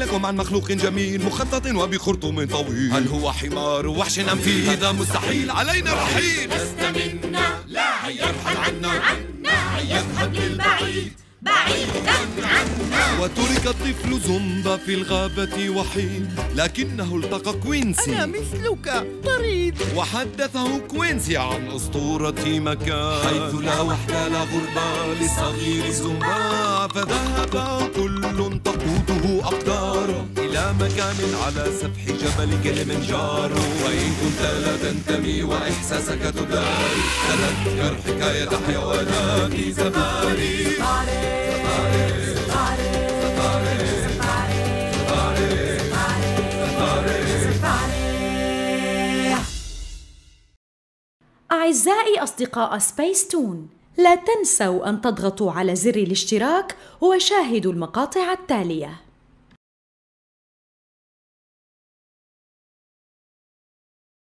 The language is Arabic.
لكم عن مخلوق جميل مخطط وبخرطوم طويل. هل هو حمار وحش أم فيل؟ هذا مستحيل، علينا الرحيل. لست منا، لا يرحل عنا، يذهب للبعيد بعيدا عنا. وترك الطفل زومبا في الغابة وحيد، لكنه التقى كوينسي. أنا مثلك طريد. وحدثه كوينسي عن أسطورة مكان حيث لا وحدة لا غربة لصغير زومبا. فذهب كل تقوده أقداره إلى مكان على سفح جبل كليمنجارو. وإن كنت لا تنتمي وإحساسك تداري، تذكر حكاية حيوانات زماني. أعزائي أصدقاء سبيس تون، لا تنسوا أن تضغطوا على زر الاشتراك وشاهدوا المقاطع التالية.